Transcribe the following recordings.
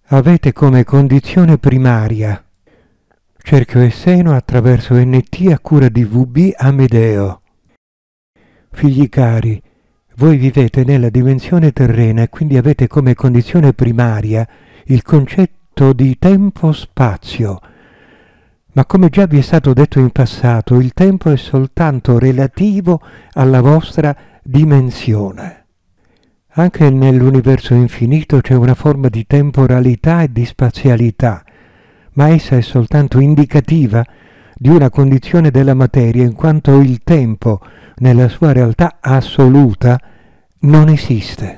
avete come condizione primaria cerchio e seno attraverso NT a cura di VB Amedeo. Figli cari, voi vivete nella dimensione terrena e quindi avete come condizione primaria il concetto di tempo-spazio. Ma come già vi è stato detto in passato, il tempo è soltanto relativo alla vostra dimensione. Anche nell'universo infinito c'è una forma di temporalità e di spazialità, ma essa è soltanto indicativa di una condizione della materia, in quanto il tempo, nella sua realtà assoluta, non esiste.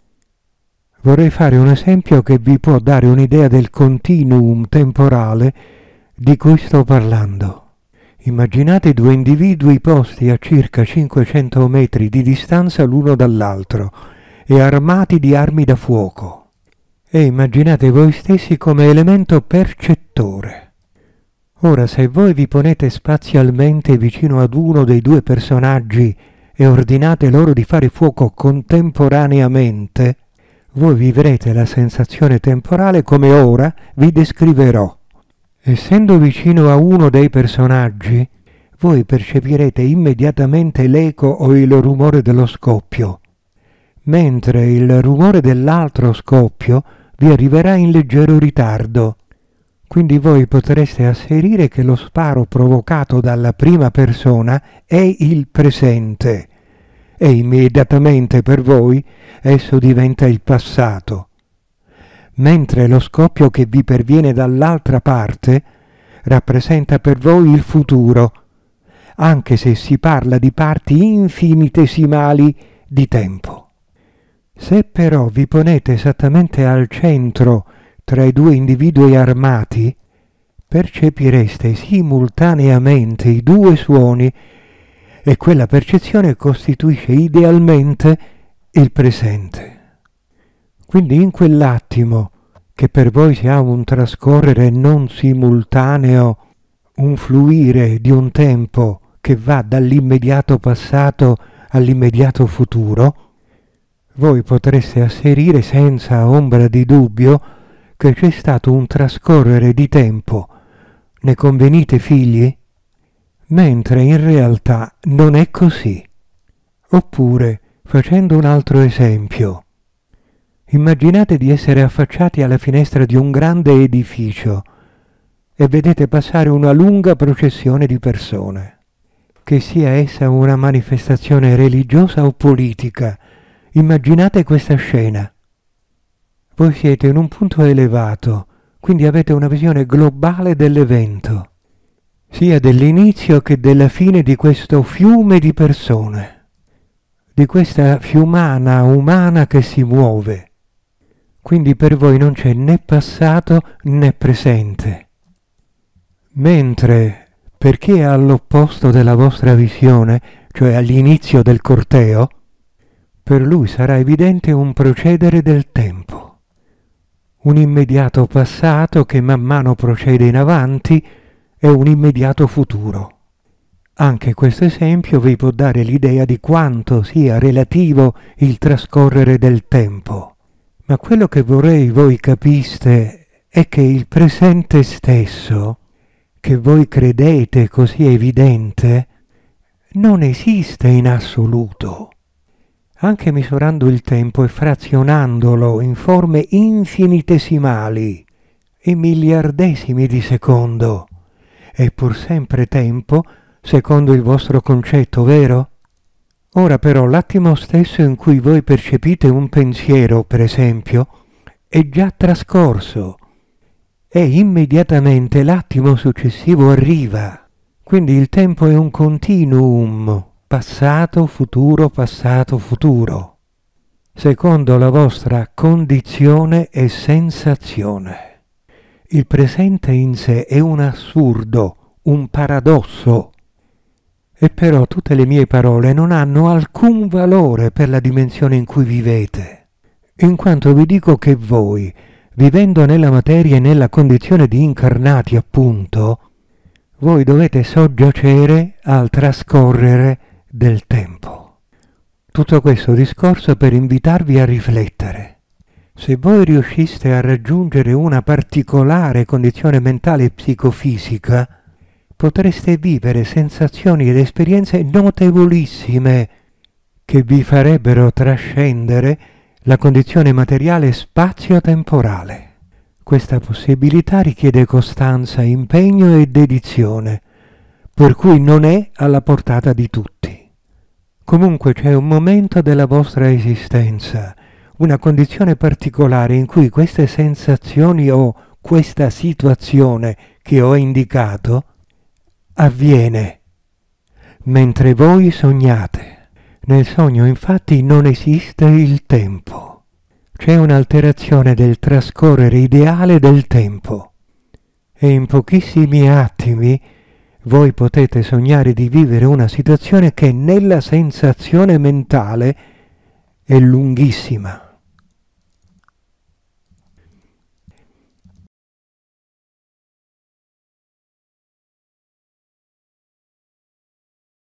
Vorrei fare un esempio che vi può dare un'idea del continuum temporale di cui sto parlando. Immaginate due individui posti a circa 500 metri di distanza l'uno dall'altro e armati di armi da fuoco. E immaginate voi stessi come elemento percettore. Ora, se voi vi ponete spazialmente vicino ad uno dei due personaggi e ordinate loro di fare fuoco contemporaneamente, voi vivrete la sensazione temporale come ora vi descriverò. Essendo vicino a uno dei personaggi, voi percepirete immediatamente l'eco o il rumore dello scoppio, mentre il rumore dell'altro scoppio vi arriverà in leggero ritardo. Quindi voi potreste asserire che lo sparo provocato dalla prima persona è il presente e immediatamente per voi esso diventa il passato, mentre lo scoppio che vi perviene dall'altra parte rappresenta per voi il futuro, anche se si parla di parti infinitesimali di tempo. Se però vi ponete esattamente al centro tra i due individui armati, percepireste simultaneamente i due suoni e quella percezione costituisce idealmente il presente. Quindi in quell'attimo, che per voi si ha un trascorrere non simultaneo, un fluire di un tempo che va dall'immediato passato all'immediato futuro, voi potreste asserire senza ombra di dubbio che c'è stato un trascorrere di tempo. Ne convenite, figli? Mentre in realtà non è così. Oppure, facendo un altro esempio, immaginate di essere affacciati alla finestra di un grande edificio e vedete passare una lunga processione di persone. Che sia essa una manifestazione religiosa o politica, immaginate questa scena. Voi siete in un punto elevato, quindi avete una visione globale dell'evento, sia dell'inizio che della fine di questo fiume di persone, di questa fiumana umana che si muove. Quindi per voi non c'è né passato né presente. Mentre per chi è all'opposto della vostra visione, cioè all'inizio del corteo, per lui sarà evidente un procedere del tempo, un immediato passato che man mano procede in avanti e un immediato futuro. Anche questo esempio vi può dare l'idea di quanto sia relativo il trascorrere del tempo. Ma quello che vorrei voi capiste è che il presente stesso, che voi credete così evidente, non esiste in assoluto. Anche misurando il tempo e frazionandolo in forme infinitesimali, in miliardesimi di secondo, è pur sempre tempo, secondo il vostro concetto, vero? Ora però l'attimo stesso in cui voi percepite un pensiero, per esempio, è già trascorso e immediatamente l'attimo successivo arriva. Quindi il tempo è un continuum, passato, futuro, secondo la vostra condizione e sensazione. Il presente in sé è un assurdo, un paradosso. E però tutte le mie parole non hanno alcun valore per la dimensione in cui vivete, in quanto vi dico che voi, vivendo nella materia e nella condizione di incarnati appunto, voi dovete soggiacere al trascorrere del tempo. Tutto questo discorso per invitarvi a riflettere Se voi riusciste a raggiungere una particolare condizione mentale e psicofisica, potreste vivere sensazioni ed esperienze notevolissime che vi farebbero trascendere la condizione materiale spazio-temporale. Questa possibilità richiede costanza, impegno e dedizione, per cui non è alla portata di tutti. Comunque c'è un momento della vostra esistenza, una condizione particolare in cui queste sensazioni o questa situazione che ho indicato avviene mentre voi sognate. Nel sogno infatti non esiste il tempo. C'è un'alterazione del trascorrere ideale del tempo e in pochissimi attimi voi potete sognare di vivere una situazione che nella sensazione mentale è lunghissima.